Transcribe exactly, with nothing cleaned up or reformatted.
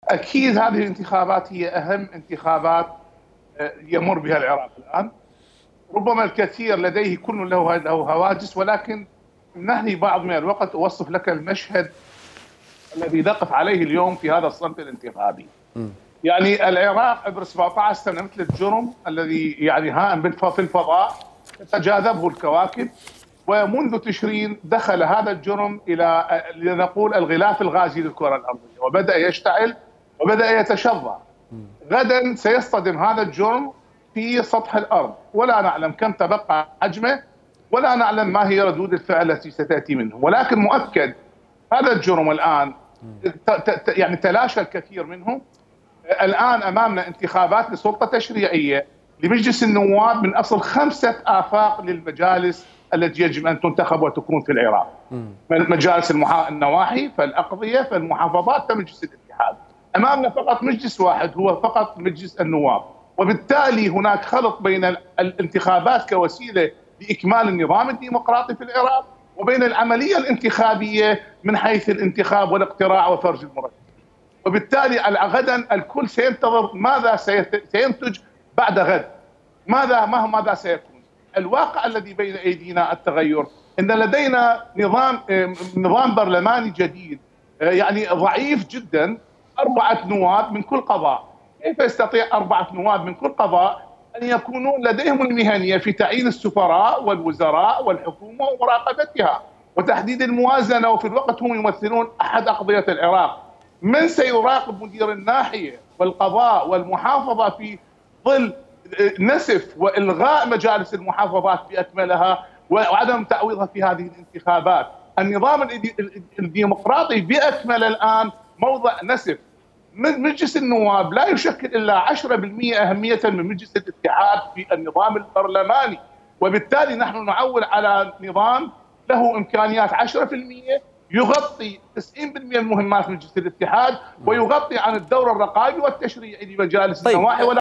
أكيد هذه الانتخابات هي أهم انتخابات يمر بها العراق الآن. ربما الكثير لديه كل له له هواجس، ولكن نهني بعض من الوقت أوصف لك المشهد الذي نقف عليه اليوم في هذا الصمت الانتخابي. م. يعني العراق عبر سبعة عشر سنة مثل الجرم الذي يعني هائم في الفضاء تجاذبه الكواكب، ومنذ تشرين دخل هذا الجرم إلى لنقول الغلاف الغازي للكرة الأرضية، وبدأ يشتعل وبدأ يتشظى. غدا سيصطدم هذا الجرم في سطح الأرض، ولا نعلم كم تبقى حجمه، ولا نعلم ما هي ردود الفعل التي ستأتي منه، ولكن مؤكد هذا الجرم الآن يعني تلاشى الكثير منه. الآن أمامنا انتخابات لسلطة تشريعية لمجلس النواب من أصل خمسة آفاق للمجالس التي يجب أن تنتخب وتكون في العراق. مجالس النواحي، فالأقضية، فالمحافظات، فمجلس الاتحاد. أمامنا فقط مجلس واحد هو فقط مجلس النواب، وبالتالي هناك خلط بين الانتخابات كوسيلة لإكمال النظام الديمقراطي في العراق وبين العملية الانتخابية من حيث الانتخاب والاقتراع وفرز المرشح. وبالتالي غدا الكل سينتظر ماذا سينتج بعد غد، ماذا ماذا سيكون. الواقع الذي بين أيدينا التغير، إن لدينا نظام نظام برلماني جديد يعني ضعيف جدا، أربعة نواب من كل قضاء. كيف يستطيع أربعة نواب من كل قضاء أن يكونون لديهم المهنية في تعيين السفراء والوزراء والحكومة ومراقبتها وتحديد الموازنة، وفي الوقت هم يمثلون أحد أقضية العراق؟ من سيراقب مدير الناحية والقضاء والمحافظة في ظل نسف وإلغاء مجالس المحافظات بأكملها وعدم تعويضها في هذه الانتخابات؟ النظام الديمقراطي بأكمله الآن موضع نسف. مجلس النواب لا يشكل إلا عشرة بالمئة أهمية من مجلس الاتحاد في النظام البرلماني، وبالتالي نحن نعول على نظام له إمكانيات عشرة بالمئة يغطي تسعين بالمئة من مهمات مجلس الاتحاد ويغطي عن الدور الرقابي والتشريعي لمجالس النواحي.